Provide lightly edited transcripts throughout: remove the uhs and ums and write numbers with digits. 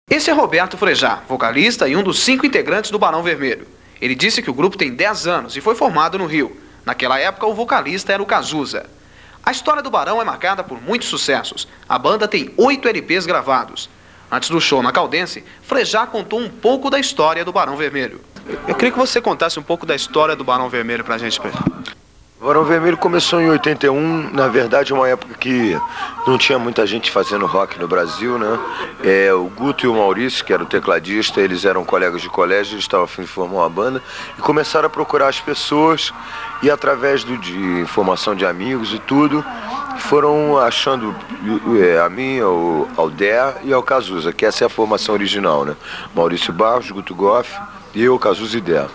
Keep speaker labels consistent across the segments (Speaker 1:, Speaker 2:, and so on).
Speaker 1: Esse é Roberto Frejá, vocalista e um dos 5 integrantes do Barão Vermelho. Ele disse que o grupo tem 10 anos e foi formado no Rio. Naquela época, o vocalista era o Cazuza. A história do Barão é marcada por muitos sucessos. A banda tem 8 LPs gravados. Antes do show na Caldense, Frejá contou um pouco da história do Barão Vermelho.
Speaker 2: Eu queria que você contasse um pouco da história do Barão Vermelho pra gente, Pedro.
Speaker 3: O Barão Vermelho começou em 81, na verdade é uma época que não tinha muita gente fazendo rock no Brasil, né? O Guto e o Maurício, que era o tecladista, eles eram colegas de colégio, eles estavam a fim de formar uma banda e começaram a procurar as pessoas e através de informação de amigos e tudo, foram achando a mim, ao Dé e ao Cazuza, que essa é a formação original, né? Maurício Barros, Guto Goff, eu, Cazuza e Dé.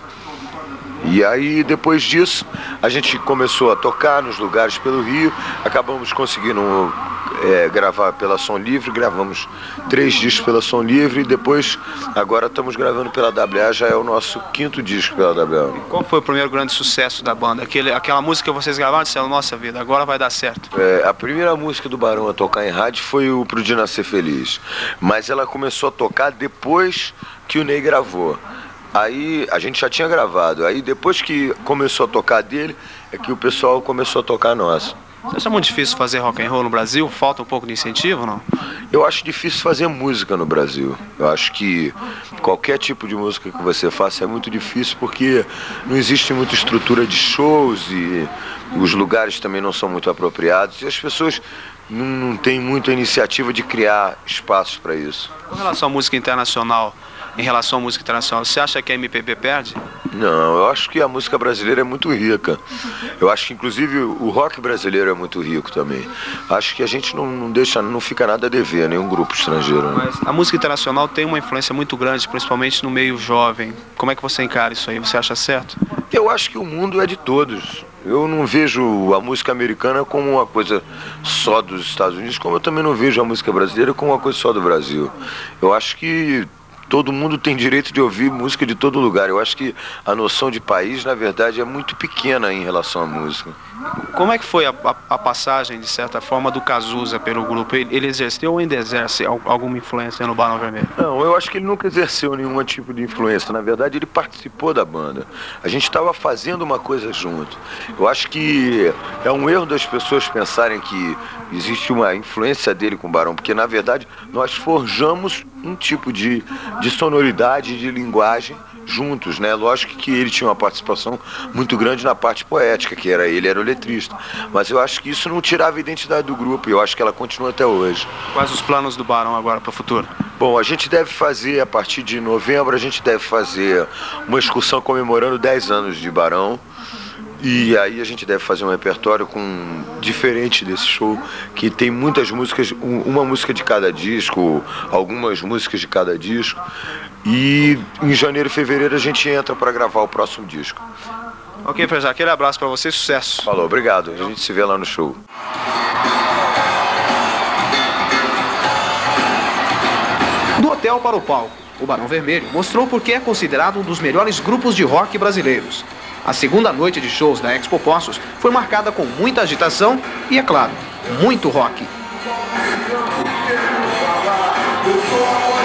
Speaker 3: E aí, depois disso, a gente começou a tocar nos lugares pelo Rio, acabamos conseguindo gravar pela Som Livre, gravamos 3 discos pela Som Livre e depois, agora estamos gravando pela WA, já é o nosso 5º disco pela WA.
Speaker 2: E qual foi o primeiro grande sucesso da banda? Aquela música que vocês gravaram e disseram, nossa vida, agora vai dar certo.
Speaker 3: A primeira música do Barão a tocar em rádio foi o Pro Dia Nascer Feliz, mas ela começou a tocar depois que o Ney gravou. Aí a gente já tinha gravado, aí depois que começou a tocar dele, é que o pessoal começou a tocar a nossa.
Speaker 2: Você acha muito difícil fazer rock and roll no Brasil? Falta um pouco de incentivo, não?
Speaker 3: Eu acho difícil fazer música no Brasil. Eu acho que qualquer tipo de música que você faça é muito difícil porque não existe muita estrutura de shows e os lugares também não são muito apropriados e as pessoas não têm muita iniciativa de criar espaços para isso.
Speaker 2: Com relação à música internacional, você acha que a MPB perde?
Speaker 3: Não, eu acho que a música brasileira é muito rica. Eu acho que inclusive o rock brasileiro é muito rico também. Acho que a gente não fica nada a dever a nenhum grupo estrangeiro. Né?
Speaker 2: Mas a música internacional tem uma influência muito grande, principalmente no meio jovem. Como é que você encara isso aí? Você acha certo?
Speaker 3: Eu acho que o mundo é de todos. Eu não vejo a música americana como uma coisa só dos Estados Unidos, como eu também não vejo a música brasileira como uma coisa só do Brasil. Eu acho que todo mundo tem direito de ouvir música de todo lugar. Eu acho que a noção de país, na verdade, é muito pequena em relação à música.
Speaker 2: Como é que foi a passagem, de certa forma, do Cazuza pelo grupo? Ele exerceu ou ainda exerce alguma influência no Barão Vermelho?
Speaker 3: Não, eu acho que ele nunca exerceu nenhum tipo de influência. Na verdade, ele participou da banda. A gente estava fazendo uma coisa junto. Eu acho que é um erro das pessoas pensarem que existe uma influência dele com o Barão, porque, na verdade, nós forjamos um tipo de sonoridade, de linguagem juntos, né? Lógico que ele tinha uma participação muito grande na parte poética, que ele era o letrista. Mas eu acho que isso não tirava a identidade do grupo e eu acho que ela continua até hoje.
Speaker 2: Quais os planos do Barão agora para o futuro?
Speaker 3: Bom, a gente deve fazer, a partir de novembro, a gente deve fazer uma excursão comemorando 10 anos de Barão. E aí a gente deve fazer um repertório diferente desse show, que tem muitas músicas, uma música de cada disco, algumas músicas de cada disco. E em janeiro e fevereiro a gente entra para gravar o próximo disco.
Speaker 2: Ok, Frejá, aquele abraço para você, sucesso.
Speaker 3: Falou, obrigado. A gente se vê lá no show.
Speaker 1: Do hotel para o palco, o Barão Vermelho mostrou por que é considerado um dos melhores grupos de rock brasileiros. A segunda noite de shows da Expo Poços foi marcada com muita agitação e, é claro, muito rock.